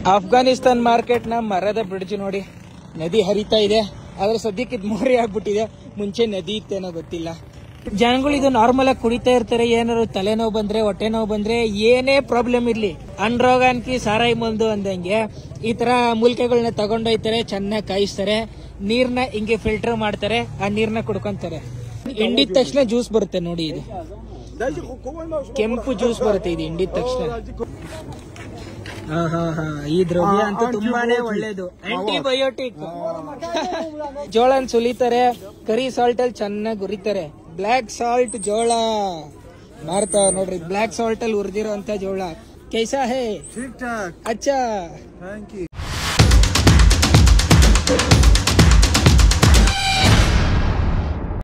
Afghanistan market ನ ಮರದ bridge ನೋಡಿ, ನದಿ ಹರಿತಾ ಇದೆ. ಆದ್ರೆ ಸದ್ಯಕ್ಕೆ ಇದು ಮೋರಿ ಆಗ್ಬಿಟ್ಟಿದೆ. ಮುಂಚೆ ನದಿ ಇತ್ತೇನೋ ಗೊತ್ತಿಲ್ಲ. ಜನಗಳು ಇದು ನಾರ್ಮಲ್ ಆಗಿ ಕುಡಿತಾ ಇರ್ತಾರೆ. ಏನಾದ್ರು ತಲೆನೋವು ಬಂದ್ರೆ, ಹೊಟ್ಟೆ ನೋವು ಬಂದ್ರೆ, ಏನೇ ಪ್ರಾಬ್ಲಮ್ ಇರ್ಲಿ, ಅನ್ರೋಗಾನ್ಕಿ ಸಾರಾಯಿ ಮಂದು ಅಂದಂಗೆ ಈ ತರ ಮೂಲಿಕೆಗಳನ್ನ ತಗೊಂಡೋಯ್ತಾರೆ, ಚೆನ್ನಾಗಿ ಕಾಯಿಸ್ತಾರೆ, ನೀರ್ನ ಹಿಂಗೆ ಫಿಲ್ಟರ್ ಮಾಡ್ತಾರೆ, ಆ ನೀರ್ನ ಕುಡ್ಕೊಂತಾರೆ. ಹಿಂಡಿದ ತಕ್ಷಣ ಜ್ಯೂಸ್ ಬರುತ್ತೆ ನೋಡಿ, ಇದು ಕೆಂಪು ಜ್ಯೂಸ್ ಬರುತ್ತೆ ಇದು ಹಿಂಡಿದ ತಕ್ಷಣ. ಈ ದ್ರವ್ಯ ಅಂತ ತುಂಬಾನೇ ಒಳ್ಳೇದು, ಆಂಟಿಬಯೋಟಿಕ್. ಜೋಳನ್ ಸುಲಿತಾರೆ, ಕರಿ ಸಾಲ್ಟ್ ಅಲ್ಲಿ ಚೆನ್ನಾಗಿ ಹುರಿತಾರೆ. ಬ್ಲಾಕ್ ಸಾಲ್ಟ್ ಜೋಳ ಮಾರ್ತಾವ ನೋಡ್ರಿ, ಬ್ಲಾಕ್ ಸಾಲ್ಟ್ ಅಲ್ಲಿ ಹುರಿದಿರೋ ಅಂತ ಜೋಳ. ಕೈಸಾ ಹೇ? ಅಚ್ಚಾ.